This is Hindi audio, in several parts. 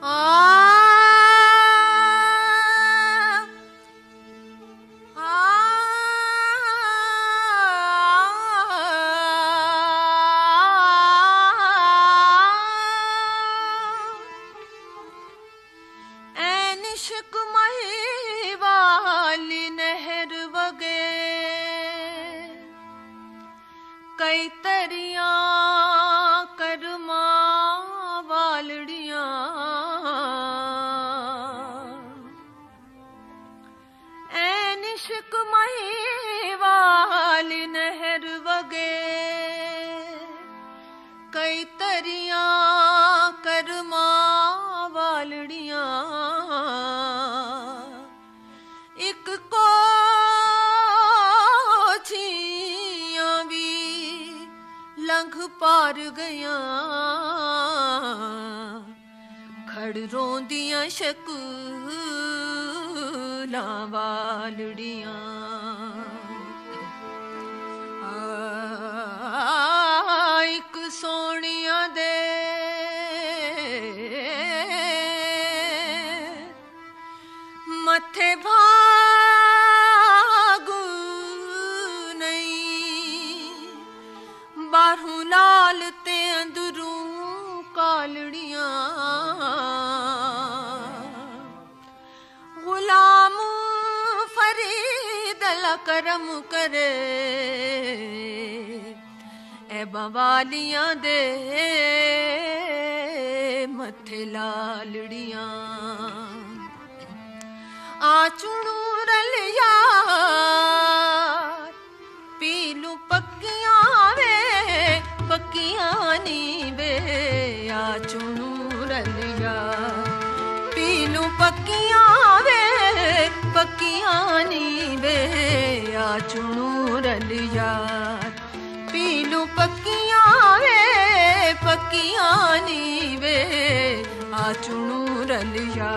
कई तरिया करमा वालड़ियां ऐन इश्क मही वाली नहर वगे कई तरिया करमा वालड़ियां एक को लंघ पार गया खड़ रोंदियां शकूलां वालड़ियां एक सोनिया दे मथे बाहरों लाल ते अंदरों कालड़ियां गुलाम फरीद अल्लाह करम करे ए बवालियां दे मथे लालड़ियां आ चुनू रलिया पीलू पक्कियां पक्कियां नी वे आ चुनू रलिया पीलू पक्कियां वे पक्कियां नी वे आ चुनू रलिया पीलू पक्कियां वे पक्कियां नी वे आ चुनू रलिया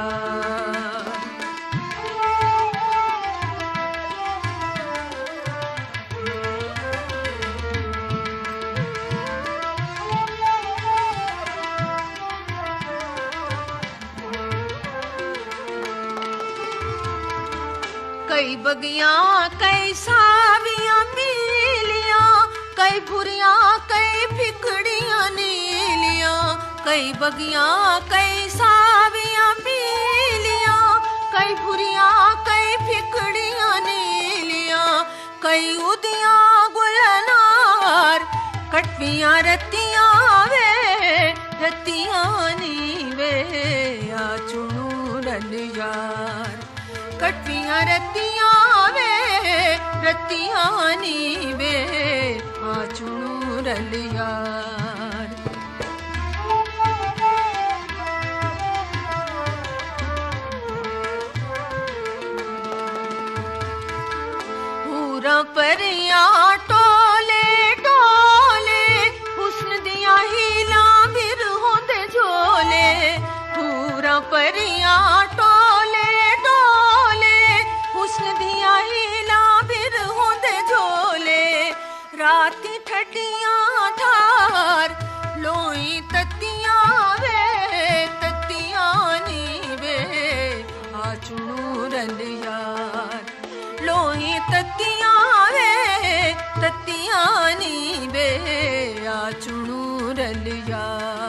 कई बगियां कई सावियां पीलियां कई भुरियां कई फिकड़ियां नीलियां कई बगियां कई सावियां पीलियां कई भुरियां कई फिकड़ियां नीलियां कई उदियां गुलनार कटवियां रत्तियां वे रत्तियां नी वे आ चुनू रलिया कटवियां रत्तियां वे रत्तियां नी वे आ चुनू रलिया पूरा परियां टोले टोले हुस्न दिया हीला बिर होंदे झोले पूरा परियां टोले हुस्न दिया हीला बिर होंदे झोले राती ठड्डियां ठार लोई तत्तियां वे तत्तियां नी वे आ चुनू रलिया लोई तत्तियां वे तत्तियां नी वे आ चुनू रलिया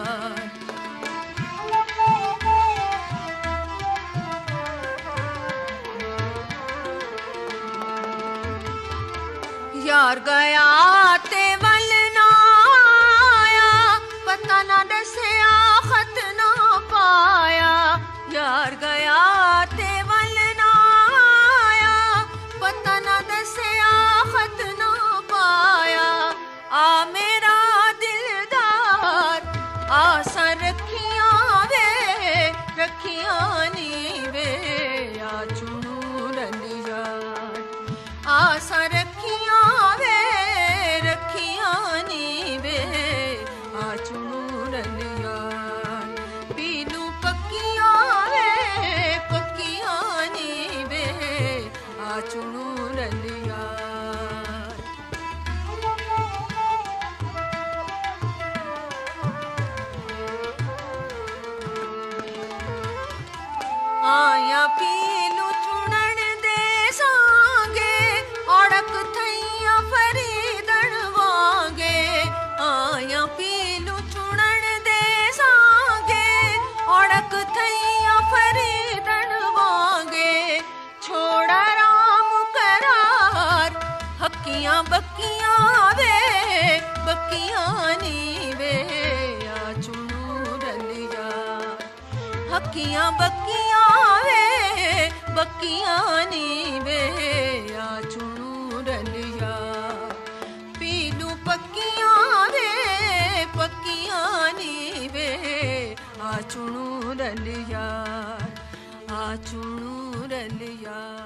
यार गया ते वल ना आया पता ना दसिया खत ना पाया यार गया ते वल ना आया पता ना दसिया खत ना पाया आ मेरा दिलदार आसा रखियां वे रखियां नी वे आ चुनू रलिया आसा रखियां वे रखियां नी वे आ चुनू रलिया पीलू पक्कियां वे पक्कियां नी वे आ चुनू रलिया आया पीलू चुनन दे सांगे औड़क थैया फरीदन वांगे आया पीलू चुनन दे सांगे औड़क थैया फरीदन वांगे छोड़ा राम करार हक्कियां बक्कियां वे बक्कियां नी वे आ चुनू रलिया हक्कियां बक्कियां वे बक्कियां नी वे आ चुनू रलिया पीलू पक्कियां वे पक्कियां नी वे आ चुनू रलिया आ चुनू रलिया।